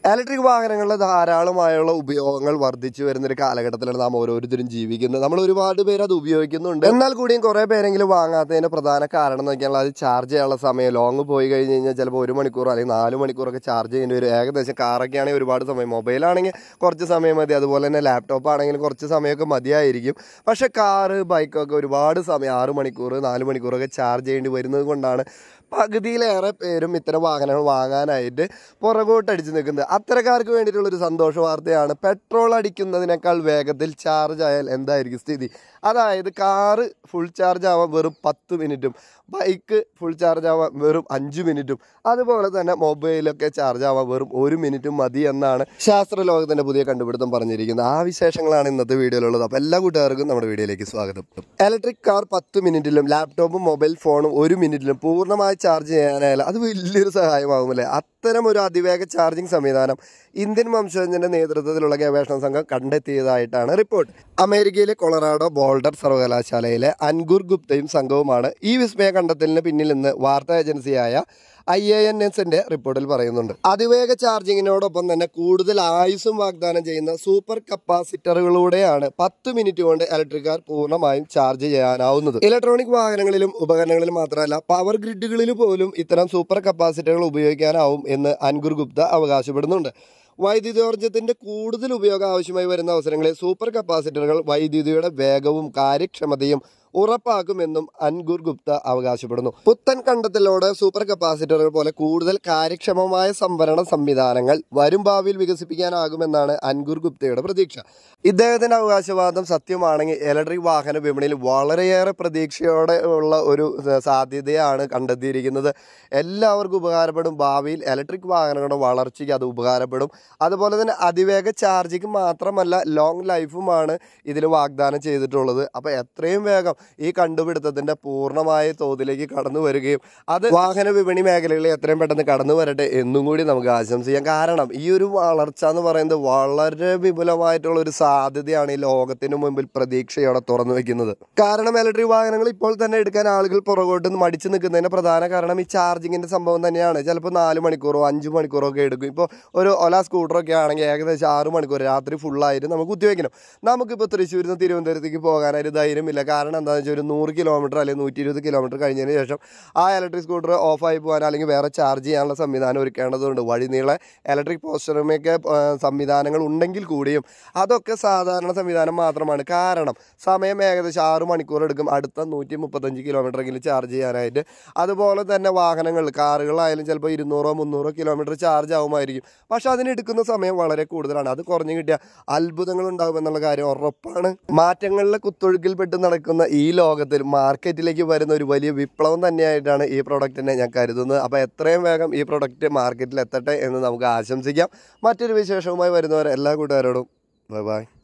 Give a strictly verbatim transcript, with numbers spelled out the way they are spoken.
Electric വാഹനങ്ങളുടെ ധാരാളമായുള്ള ഉപയോഗങ്ങൾ വർദ്ധിച്ചു വരുന്നൊരു കാലഘട്ടത്തിലാണ് നാം ഓരോരുത്തരും ജീവിക്കുന്നത്. നമ്മൾ ഒരുപാട് പേര് അത് ഉപയോഗിക്കുന്നുണ്ട്. എന്നാൽ കൂടിയും കുറേ പേരെങ്കിലും വാങ്ങാത്തതിൻ്റെ പ്രധാന കാരണം എന്ന് വെച്ചാൽ അത് ചാർജ് ചെയ്യാനുള്ള സമയം. ലോങ് പോയി കഴിഞ്ഞ് കഴിഞ്ഞാൽ ചിലപ്പോൾ ഒരു മണിക്കൂർ അല്ലെങ്കിൽ നാല് മണിക്കൂറൊക്കെ ചാർജ് ചെയ്യേണ്ടി വരും. ഏകദേശം കാറൊക്കെ ആണെങ്കിൽ ഒരുപാട് സമയം, മൊബൈലാണെങ്കിൽ കുറച്ച് സമയം മതി, അതുപോലെ തന്നെ ലാപ്ടോപ്പ് ആണെങ്കിലും കുറച്ച് സമയമൊക്കെ മതിയായിരിക്കും. പക്ഷേ കാറ്, ബൈക്കൊക്കെ ഒരുപാട് സമയം, ആറ് മണിക്കൂർ നാല് മണിക്കൂറൊക്കെ ചാർജ് ചെയ്യേണ്ടി വരുന്നത് കൊണ്ടാണ് പകുതിയിലേറെ പേരും ഇത്തരം വാഹനങ്ങൾ വാങ്ങാനായിട്ട് പുറകോട്ടടിച്ച് നിൽക്കുന്നത്. അത്തരക്കാർക്ക് വേണ്ടിയിട്ടുള്ളൊരു സന്തോഷ വാർത്തയാണ്. പെട്രോൾ അടിക്കുന്നതിനേക്കാൾ വേഗത്തിൽ ചാർജ് ആയാൽ എന്തായിരിക്കും സ്ഥിതി? അതായത് കാറ് ഫുൾ ചാർജ് ആവാൻ വെറും പത്ത് മിനിറ്റും ബൈക്ക് ഫുൾ ചാർജ് ആവാൻ വെറും അഞ്ച് മിനിറ്റും അതുപോലെ തന്നെ മൊബൈലൊക്കെ ചാർജ് ആവാൻ വെറും ഒരു മിനിറ്റും മതി എന്നാണ് ശാസ്ത്ര ലോകത്തിൻ്റെ പുതിയ കണ്ടുപിടുത്തം പറഞ്ഞിരിക്കുന്നത്. ആ വിശേഷങ്ങളാണ് ഇന്നത്തെ വീഡിയോയിലുള്ളത്. അപ്പോൾ എല്ലാ കൂട്ടുകാർക്കും നമ്മുടെ വീഡിയോയിലേക്ക് സ്വാഗതം. ഇലക്ട്രിക് കാർ പത്ത് മിനിറ്റിലും ലാപ്ടോപ്പും മൊബൈൽ ഫോണും ഒരു മിനിറ്റിലും പൂർണ്ണമായി ചാർജ് ചെയ്യാനായാലും അത് വലിയൊരു സഹായമാകുമല്ലേ? അത്തരം ഒരു അതിവേഗ ചാർജിങ് സംവിധാനം ഇന്ത്യൻ വംശജന്റെ നേതൃത്വത്തിലുള്ള ഗവേഷണ സംഘം കണ്ടെത്തിയതായിട്ടാണ് റിപ്പോർട്ട്. അമേരിക്കയിലെ കൊളറാഡോ ബോൾഡർ സർവകലാശാലയിലെ അൻകുർ ഗുപ്തയും സംഘവുമാണ് ഈ വിസ്മയ കണ്ടെത്തലിന് പിന്നിൽ നിന്ന് വാർത്താ ഏജൻസിയായ ഐ എ എൻ എസിന്റെ റിപ്പോർട്ടിൽ പറയുന്നുണ്ട്. അതിവേഗ ചാർജിങ്ങിനോടൊപ്പം തന്നെ കൂടുതൽ ആയുസ്സും വാഗ്ദാനം ചെയ്യുന്ന സൂപ്പർ കപ്പാസിറ്ററുകളിലൂടെയാണ് പത്ത് മിനിറ്റ് കൊണ്ട് ഇലക്ട്രിക് കാർ പൂർണ്ണമായും ചാർജ് ചെയ്യാനാവുന്നത്. ഇലക്ട്രോണിക് വാഹനങ്ങളിലും ഉപകരണങ്ങളിലും മാത്രമല്ല പവർ ഗ്രിഡുകളിൽ പോലും ഇത്തരം സൂപ്പർ കപ്പാസിറ്ററുകൾ ഉപയോഗിക്കാനാവും എന്ന് അൻകുർ ഗുപ്ത അവകാശപ്പെടുന്നുണ്ട്. വൈദ്യുതോർജ്ജത്തിന്റെ കൂടുതൽ ഉപയോഗം ആവശ്യമായി വരുന്ന അവസരങ്ങളിൽ സൂപ്പർ കപ്പാസിറ്ററുകൾ വൈദ്യുതിയുടെ വേഗവും കാര്യക്ഷമതയും ഉറപ്പാക്കുമെന്നും അൻകുർ ഗുപ്ത അവകാശപ്പെടുന്നു. പുത്തൻ കണ്ടെത്തലോടെ സൂപ്പർ കപ്പാസിറ്ററുകൾ പോലെ കൂടുതൽ കാര്യക്ഷമമായ സംഭരണ സംവിധാനങ്ങൾ വരും ഭാവിയിൽ വികസിപ്പിക്കാനാകുമെന്നാണ് അൻകുർ ഗുപ്തയുടെ പ്രതീക്ഷ. ഇദ്ദേഹത്തിന്റെ അവകാശവാദം സത്യമാണെങ്കിൽ ഇലക്ട്രിക് വാഹന വിപണിയിൽ വളരെയേറെ പ്രതീക്ഷയോടെ ഉള്ള ഒരു സാധ്യതയാണ് കണ്ടെത്തിയിരിക്കുന്നത്. എല്ലാവർക്കും ഉപകാരപ്പെടും. ഭാവിയിൽ ഇലക്ട്രിക് വാഹനങ്ങളുടെ വളർച്ചയ്ക്ക് അത് ഉപകാരപ്പെടും. അതുപോലെ തന്നെ അതിവേഗ ചാർജിങ് മാത്രമല്ല ലോങ് ലൈഫുമാണ് ഇതിൽ വാഗ്ദാനം ചെയ്തിട്ടുള്ളത്. അപ്പോൾ എത്രയും വേഗം ഈ കണ്ടുപിടുത്തത്തിന്റെ പൂർണ്ണമായ തോതിലേക്ക് കടന്നു വരികയും അത് വാഹന വിപണി മേഖലകളിൽ എത്രയും പെട്ടെന്ന് കടന്നു വരട്ടെ എന്നും കൂടി നമുക്ക് ആശംസിക്കാം. കാരണം ഈ ഒരു വളർച്ച എന്ന് പറയുന്നത് വളരെ വിപുലമായിട്ടുള്ള ഒരു സാധ്യതയാണ് ഈ ലോകത്തിന് മുമ്പിൽ പ്രതീക്ഷയോടെ തുറന്നു വെക്കുന്നത്. കാരണം ഇലക്ട്രിക് വാഹനങ്ങൾ ഇപ്പോൾ തന്നെ എടുക്കാൻ ആളുകൾ പുറകോട്ട് മടിച്ചു നിൽക്കുന്നതിന്റെ പ്രധാന കാരണം ഈ ചാർജിങ്ങിന്റെ സംഭവം തന്നെയാണ്. ചിലപ്പോൾ നാല് മണിക്കൂറോ അഞ്ചു മണിക്കൂറോ ഒക്കെ എടുക്കും. ഇപ്പോൾ ഒരു ഒല സ്കൂട്ടറൊക്കെ ആണെങ്കിൽ ഏകദേശം ആറ് മണിക്കൂർ രാത്രി ഫുള്ളായിട്ട് നമുക്ക് കുത്തിവെക്കണം. നമുക്കിപ്പോൾ തൃശ്ശൂരിൽ നിന്ന് തിരുവനന്തപുരത്തേക്ക് പോകാനായിട്ട് ധൈര്യമില്ല. കാരണം എന്താണെന്ന് വെച്ചാൽ ഒരു നൂറ് കിലോമീറ്റർ അല്ലെങ്കിൽ നൂറ്റി ഇരുപത് കിലോമീറ്റർ കഴിഞ്ഞതിന് ശേഷം ആ ഇലക്ട്രിക് സ്കൂട്ടർ ഓഫായി പോകാൻ അല്ലെങ്കിൽ വേറെ ചാർജ് ചെയ്യാനുള്ള സംവിധാനം ഒരുക്കേണ്ടതുണ്ട്. വഴിനീളെ ഇലക്ട്രിക് പോസ്റ്ററുമൊക്കെ സംവിധാനങ്ങൾ ഉണ്ടെങ്കിൽ കൂടിയും അതൊക്കെ സാധാരണ സംവിധാനം മാത്രമാണ്. കാരണം സമയം ഏകദേശം ആറ് മണിക്കൂർ എടുക്കും അടുത്ത നൂറ്റി മുപ്പത്തഞ്ച് കിലോമീറ്ററെങ്കിലും ചാർജ് ചെയ്യാനായിട്ട്. അതുപോലെ തന്നെ വാഹനങ്ങൾ കാറുകളായാലും ചിലപ്പോൾ ഇരുന്നൂറോ മുന്നൂറോ കിലോമീറ്റർ ചാർജ് ആവുമായിരിക്കും. പക്ഷെ അതിനെടുക്കുന്ന സമയം വളരെ കൂടുതലാണ്. അത് കുറഞ്ഞു കിട്ടിയ അത്ഭുതങ്ങൾ ഉണ്ടാകുമെന്നുള്ള കാര്യം ഉറപ്പാണ്. മാറ്റങ്ങളിലെ കുത്തൊഴുക്കിൽപ്പെട്ട് നടക്കുന്ന ഈ ലോകത്തിൽ മാർക്കറ്റിലേക്ക് വരുന്ന ഒരു വലിയ വിപ്ലവം തന്നെയായിട്ടാണ് ഈ പ്രൊഡക്റ്റിനെ ഞാൻ കരുതുന്നത്. അപ്പോൾ എത്രയും വേഗം ഈ പ്രൊഡക്റ്റ് മാർക്കറ്റിൽ എത്തട്ടെ എന്ന് നമുക്ക് ആശംസിക്കാം. മറ്റൊരു വിശേഷവുമായി വരുന്നവരെ എല്ലാ കൂട്ടുകാരോടും ബൈ ബൈ.